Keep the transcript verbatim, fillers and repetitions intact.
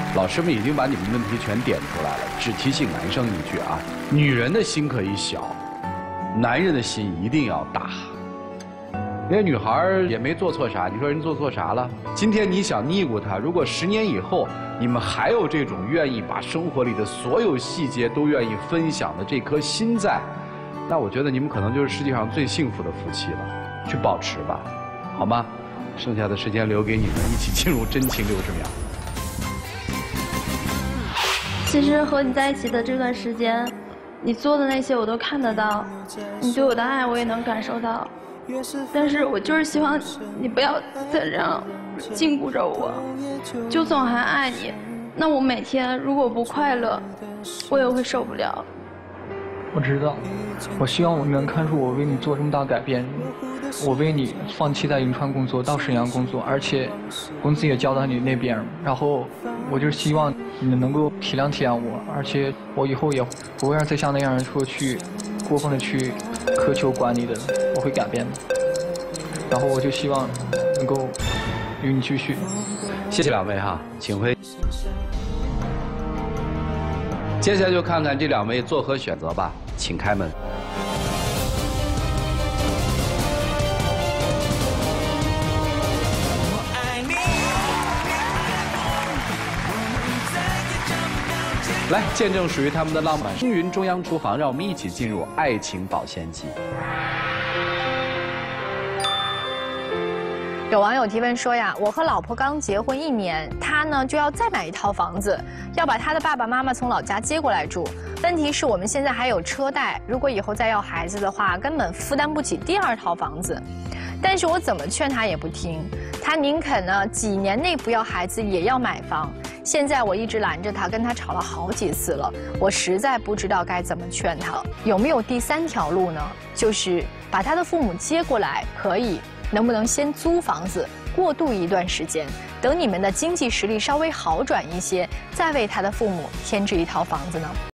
老师们已经把你们问题全点出来了，只提醒男生一句啊，女人的心可以小，男人的心一定要大。那女孩也没做错啥，你说人做错啥了？今天你想腻咕她，如果十年以后你们还有这种愿意把生活里的所有细节都愿意分享的这颗心在，那我觉得你们可能就是世界上最幸福的夫妻了。去保持吧，好吗？剩下的时间留给你们，一起进入真情六十秒。 其实和你在一起的这段时间，你做的那些我都看得到，你对我的爱我也能感受到，但是我就是希望你不要再这样禁锢着我。就算我还爱你，那我每天如果不快乐，我也会受不了。 我知道，我希望我能看出我为你做这么大改变，我为你放弃在银川工作到沈阳工作，而且工资也交到你那边，然后我就是希望你能够体谅体谅我，而且我以后也不会让再像那样人说去过分的去苛求管理的，我会改变的。然后我就希望能够与你继续。 谢谢两位哈，请回。接下来就看看这两位作何选择吧，请开门。来，见证属于他们的浪漫。星云中央厨房，让我们一起进入爱情保鲜期。 有网友提问说呀，我和老婆刚结婚一年，他呢就要再买一套房子，要把他的爸爸妈妈从老家接过来住。问题是我们现在还有车贷，如果以后再要孩子的话，根本负担不起第二套房子。但是我怎么劝他也不听，他宁肯呢几年内不要孩子也要买房。现在我一直拦着他，跟他吵了好几次了，我实在不知道该怎么劝他。有没有第三条路呢？就是把他的父母接过来，可以。能不能先租房子过渡一段时间，等你们的经济实力稍微好转一些，再为他的父母添置一套房子呢？